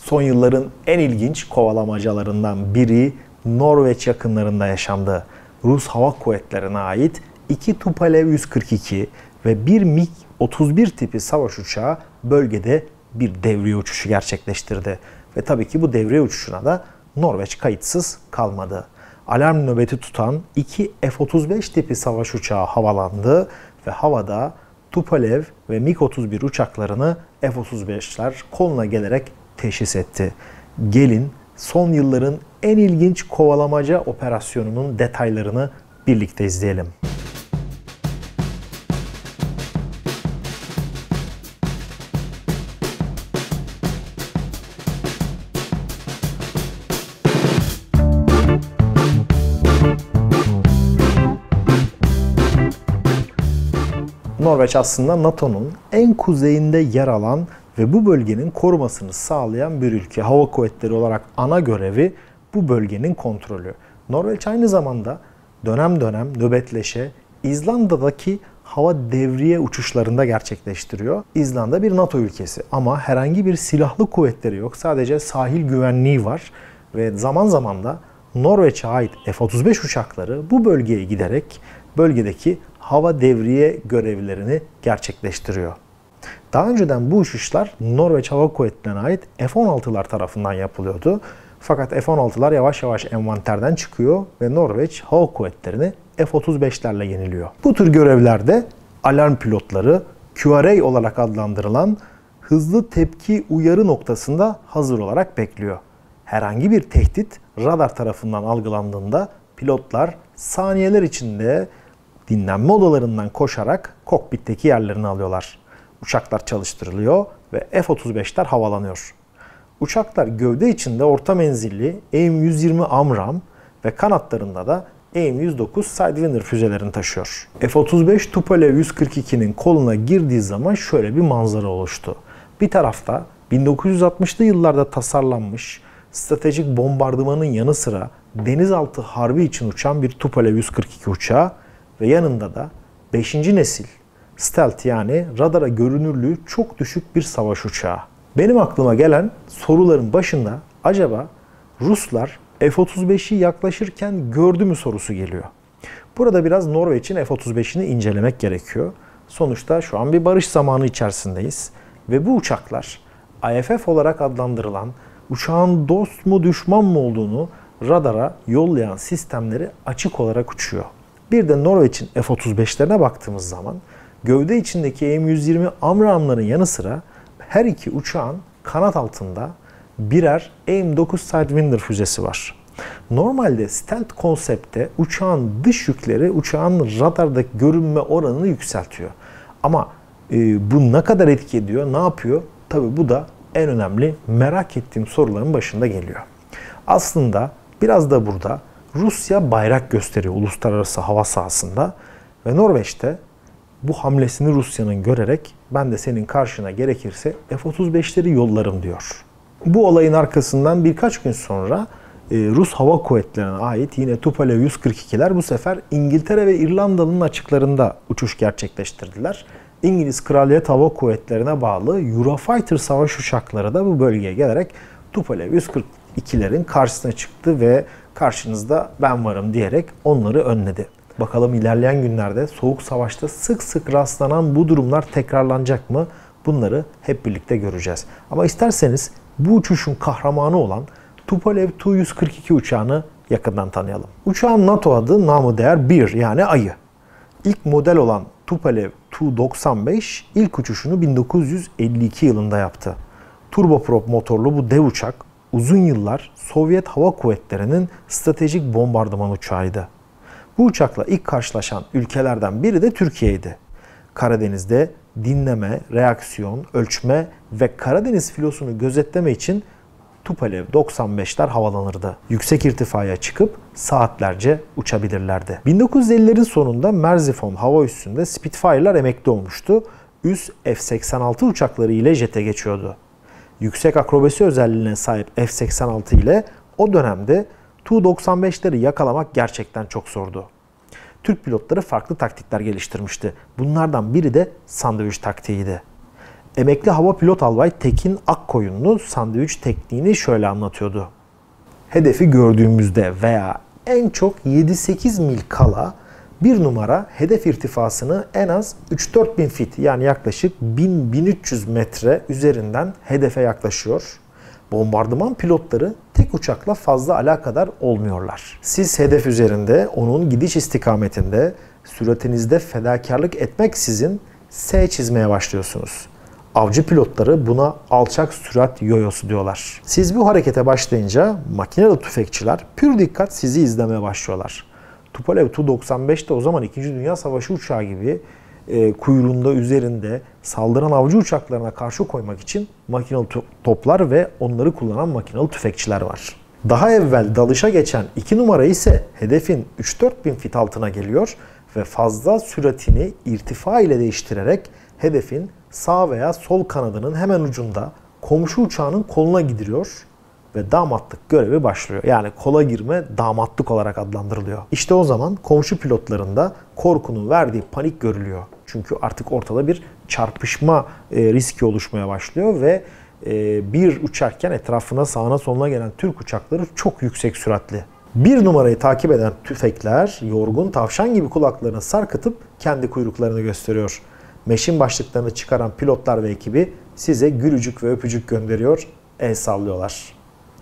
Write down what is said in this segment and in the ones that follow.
Son yılların en ilginç kovalamacalarından biri Norveç yakınlarında yaşandı. Rus Hava Kuvvetleri'ne ait 2 Tupolev 142 ve 1 MiG-31 tipi savaş uçağı bölgede bir devriye uçuşu gerçekleştirdi. Ve tabii ki bu devriye uçuşuna da Norveç kayıtsız kalmadı. Alarm nöbeti tutan 2 F-35 tipi savaş uçağı havalandı ve havada Tupolev ve MiG-31 uçaklarını F-35'ler koluna gelerek teşhis etti. Gelin son yılların en ilginç kovalamaca operasyonunun detaylarını birlikte izleyelim. Norveç aslında NATO'nun en kuzeyinde yer alan ve bu bölgenin korumasını sağlayan bir ülke. Hava kuvvetleri olarak ana görevi bu bölgenin kontrolü. Norveç aynı zamanda dönem dönem nöbetleşe İzlanda'daki hava devriye uçuşlarında gerçekleştiriyor. İzlanda bir NATO ülkesi ama herhangi bir silahlı kuvvetleri yok. Sadece sahil güvenliği var ve zaman zaman da Norveç'e ait F-35 uçakları bu bölgeye giderek bölgedeki hava devriye görevlerini gerçekleştiriyor. Daha önceden bu uçuşlar Norveç Hava Kuvvetleri'ne ait F-16'lar tarafından yapılıyordu. Fakat F-16'lar yavaş yavaş envanterden çıkıyor ve Norveç Hava Kuvvetleri'ni F-35'lerle yeniliyor. Bu tür görevlerde alarm pilotları QRA olarak adlandırılan hızlı tepki uyarı noktasında hazır olarak bekliyor. Herhangi bir tehdit radar tarafından algılandığında pilotlar saniyeler içinde dinlenme odalarından koşarak kokpitteki yerlerini alıyorlar. Uçaklar çalıştırılıyor ve F-35'ler havalanıyor. Uçaklar gövde içinde orta menzilli AIM-120 AMRAAM ve kanatlarında da AIM-109 Sidewinder füzelerini taşıyor. F-35 Tupolev 142'nin koluna girdiği zaman şöyle bir manzara oluştu. Bir tarafta 1960'lı yıllarda tasarlanmış stratejik bombardımanın yanı sıra denizaltı harbi için uçan bir Tupolev 142 uçağı ve yanında da 5. nesil stealth yani radara görünürlüğü çok düşük bir savaş uçağı. Benim aklıma gelen soruların başında acaba Ruslar F-35'i yaklaşırken gördü mü sorusu geliyor. Burada biraz Norveç'in F-35'ini incelemek gerekiyor. Sonuçta şu an bir barış zamanı içerisindeyiz ve bu uçaklar IFF olarak adlandırılan uçağın dost mu düşman mı olduğunu radara yollayan sistemleri açık olarak uçuyor. Bir de Norveç'in F-35'lerine baktığımız zaman gövde içindeki AIM-120 AMRAAM'ların yanı sıra her iki uçağın kanat altında birer AIM-9 Sidewinder füzesi var. Normalde stealth konsepte uçağın dış yükleri uçağın radardaki görünme oranını yükseltiyor. Ama bu ne kadar etki ediyor, ne yapıyor? Tabii bu da en önemli merak ettiğim soruların başında geliyor. Aslında biraz da burada Rusya bayrak gösteriyor uluslararası hava sahasında ve Norveç'te bu hamlesini Rusya'nın görerek ben de senin karşına gerekirse F-35'leri yollarım diyor. Bu olayın arkasından birkaç gün sonra Rus Hava Kuvvetleri'ne ait yine Tupolev 142'ler bu sefer İngiltere ve İrlanda'nın açıklarında uçuş gerçekleştirdiler. İngiliz Kraliyet Hava Kuvvetleri'ne bağlı Eurofighter savaş uçakları da bu bölgeye gelerek Tupolev 142'lerin karşısına çıktı ve karşınızda ben varım diyerek onları önledi. Bakalım ilerleyen günlerde Soğuk Savaş'ta sık sık rastlanan bu durumlar tekrarlanacak mı? Bunları hep birlikte göreceğiz. Ama isterseniz bu uçuşun kahramanı olan Tupolev Tu-142 uçağını yakından tanıyalım. Uçağın NATO adı namı değer 1 yani ayı. İlk model olan Tupolev Tu-95 ilk uçuşunu 1952 yılında yaptı. Turboprop motorlu bu dev uçak uzun yıllar Sovyet Hava Kuvvetleri'nin stratejik bombardıman uçağıydı. Bu uçakla ilk karşılaşan ülkelerden biri de Türkiye'ydi. Karadeniz'de dinleme, reaksiyon, ölçme ve Karadeniz filosunu gözetleme için Tupolev 95'ler havalanırdı. Yüksek irtifaya çıkıp saatlerce uçabilirlerdi. 1950'lerin sonunda Mersifon hava üssünde Spitfire'lar emekli olmuştu. Üs F-86 uçakları ile jete geçiyordu. Yüksek akrobasi özelliğine sahip F-86 ile o dönemde Tu-95'leri yakalamak gerçekten çok zordu. Türk pilotları farklı taktikler geliştirmişti. Bunlardan biri de sandviç taktiğiydi. Emekli hava pilot albay Tekin Akkoyunlu sandviç tekniğini şöyle anlatıyordu. Hedefi gördüğümüzde veya en çok 7-8 mil kala bir numara hedef irtifasını en az 3-4 bin fit yani yaklaşık 1000-1300 metre üzerinden hedefe yaklaşıyor. Bombardıman pilotları tek uçakla fazla alakadar olmuyorlar. Siz hedef üzerinde, onun gidiş istikametinde, süratinizde fedakarlık etmeksizin S çizmeye başlıyorsunuz. Avcı pilotları buna alçak sürat yoyosu diyorlar. Siz bu harekete başlayınca makineli tüfekçiler pür dikkat sizi izlemeye başlıyorlar. Tupolev Tu-95 de o zaman 2. Dünya Savaşı uçağı gibi kuyruğunda üzerinde saldıran avcı uçaklarına karşı koymak için makinalı toplar ve onları kullanan makinalı tüfekçiler var. Daha evvel dalışa geçen 2 numara ise hedefin 3-4 bin fit altına geliyor ve fazla süratini irtifa ile değiştirerek hedefin sağ veya sol kanadının hemen ucunda komşu uçağının koluna gidiriyor ve damatlık görevi başlıyor. Yani kola girme damatlık olarak adlandırılıyor. İşte o zaman komşu pilotların da korkunun verdiği panik görülüyor. Çünkü artık ortada bir çarpışma riski oluşmaya başlıyor ve bir uçarken etrafına sağına soluna gelen Türk uçakları çok yüksek süratli. Bir numarayı takip eden tüfekler yorgun tavşan gibi kulaklarını sarkıtıp kendi kuyruklarını gösteriyor. Meşin başlıklarını çıkaran pilotlar ve ekibi size gülücük ve öpücük gönderiyor, el sallıyorlar.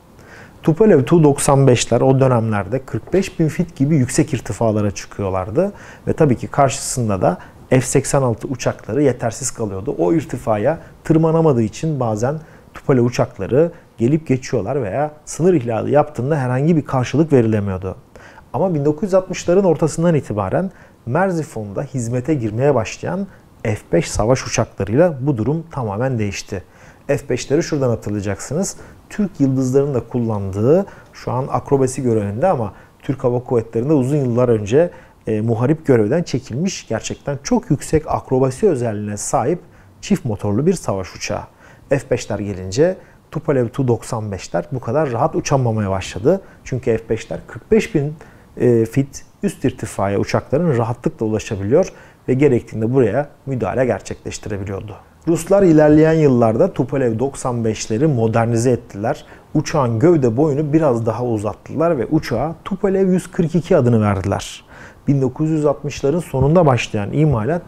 Tupolev Tu-95'ler o dönemlerde 45 bin fit gibi yüksek irtifalara çıkıyorlardı. Ve tabii ki karşısında da F-86 uçakları yetersiz kalıyordu. O irtifaya tırmanamadığı için bazen Tupolev uçakları gelip geçiyorlar veya sınır ihlali yaptığında herhangi bir karşılık verilemiyordu. Ama 1960'ların ortasından itibaren Merzifon'da hizmete girmeye başlayan F-5 savaş uçaklarıyla bu durum tamamen değişti. F-5'leri şuradan hatırlayacaksınız. Türk yıldızlarının da kullandığı, şu an akrobasi görevinde ama Türk Hava Kuvvetleri'nde uzun yıllar önce muharip görevden çekilmiş, gerçekten çok yüksek akrobasi özelliğine sahip çift motorlu bir savaş uçağı. F-5'ler gelince Tupolev Tu-95'ler bu kadar rahat uçamamaya başladı. Çünkü F-5'ler 45 bin fit üst irtifaya uçakların rahatlıkla ulaşabiliyor ve gerektiğinde buraya müdahale gerçekleştirebiliyordu. Ruslar ilerleyen yıllarda Tupolev 95'leri modernize ettiler. Uçağın gövde boyunu biraz daha uzattılar ve uçağa Tupolev 142 adını verdiler. 1960'ların sonunda başlayan imalat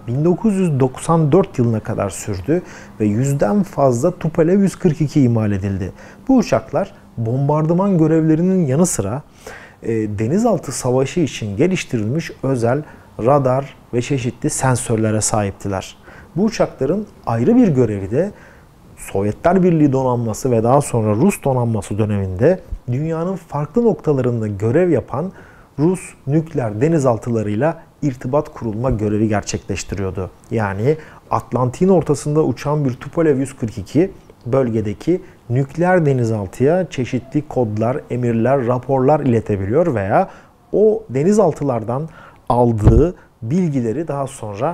1994 yılına kadar sürdü ve 100'den fazla Tupolev 142 imal edildi. Bu uçaklar bombardıman görevlerinin yanı sıra denizaltı savaşı için geliştirilmiş özel radar ve çeşitli sensörlere sahiptiler. Bu uçakların ayrı bir görevi de Sovyetler Birliği donanması ve daha sonra Rus donanması döneminde dünyanın farklı noktalarında görev yapan Rus nükleer denizaltılarıyla irtibat kurulma görevi gerçekleştiriyordu. Yani Atlantik'in ortasında uçan bir Tupolev 142 bölgedeki nükleer denizaltıya çeşitli kodlar, emirler, raporlar iletebiliyor veya o denizaltılardan aldığı bilgileri daha sonra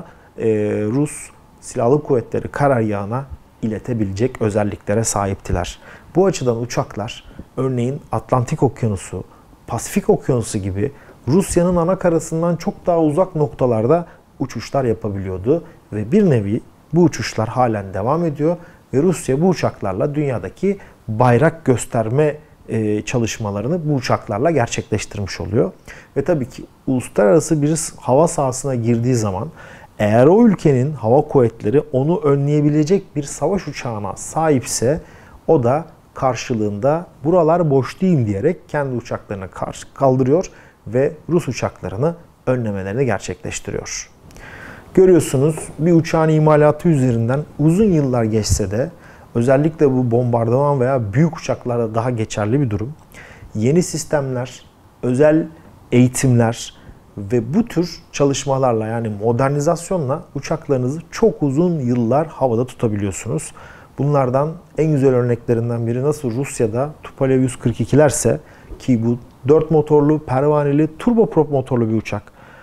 Rus Silahlı Kuvvetleri karargahına iletebilecek özelliklere sahiptiler. Bu açıdan uçaklar örneğin Atlantik Okyanusu, Pasifik Okyanusu gibi Rusya'nın ana karasından çok daha uzak noktalarda uçuşlar yapabiliyordu ve bir nevi bu uçuşlar halen devam ediyor ve Rusya bu uçaklarla dünyadaki bayrak gösterme çalışmalarını bu uçaklarla gerçekleştirmiş oluyor. Ve tabii ki uluslararası bir hava sahasına girdiği zaman eğer o ülkenin hava kuvvetleri onu önleyebilecek bir savaş uçağına sahipse o da karşılığında buralar boş değil diyerek kendi uçaklarını kaldırıyor ve Rus uçaklarını önlemelerini gerçekleştiriyor. Görüyorsunuz bir uçağın imalatı üzerinden uzun yıllar geçse de özellikle bu bombardıman veya büyük uçaklarda daha geçerli bir durum. Yeni sistemler, özel eğitimler ve bu tür çalışmalarla yani modernizasyonla uçaklarınızı çok uzun yıllar havada tutabiliyorsunuz. Bunlardan en güzel örneklerinden biri nasıl Rusya'da Tupolev 142'lerse ki bu 4 motorlu, pervaneli, turboprop motorlu bir uçak.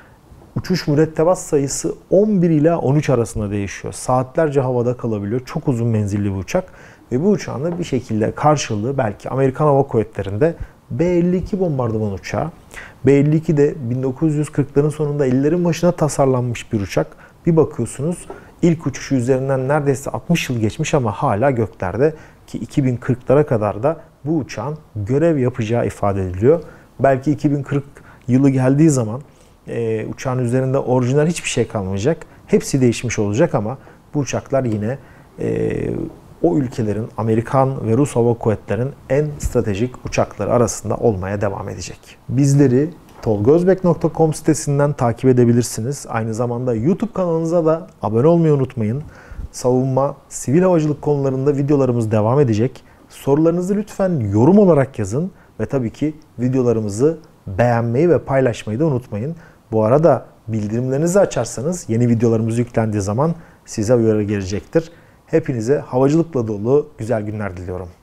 Uçuş mürettebat sayısı 11 ila 13 arasında değişiyor. Saatlerce havada kalabiliyor. Çok uzun menzilli bir uçak. Ve bu uçağın da bir şekilde karşılığı belki Amerikan Hava Kuvvetleri'nde B-52 bombardıman uçağı. B-52 de 1940'ların sonunda ellerin başına tasarlanmış bir uçak. Bir bakıyorsunuz İlk uçuşu üzerinden neredeyse 60 yıl geçmiş ama hala göklerde, ki 2040'lara kadar da bu uçağın görev yapacağı ifade ediliyor. Belki 2040 yılı geldiği zaman uçağın üzerinde orijinal hiçbir şey kalmayacak. Hepsi değişmiş olacak ama bu uçaklar yine o ülkelerin, Amerikan ve Rus Hava Kuvvetleri'nin en stratejik uçakları arasında olmaya devam edecek. Bizleri tolgozbek.com sitesinden takip edebilirsiniz. Aynı zamanda YouTube kanalımıza da abone olmayı unutmayın. Savunma, sivil havacılık konularında videolarımız devam edecek. Sorularınızı lütfen yorum olarak yazın ve tabii ki videolarımızı beğenmeyi ve paylaşmayı da unutmayın. Bu arada bildirimlerinizi açarsanız yeni videolarımız yüklendiği zaman size uyarı gelecektir. Hepinize havacılıkla dolu güzel günler diliyorum.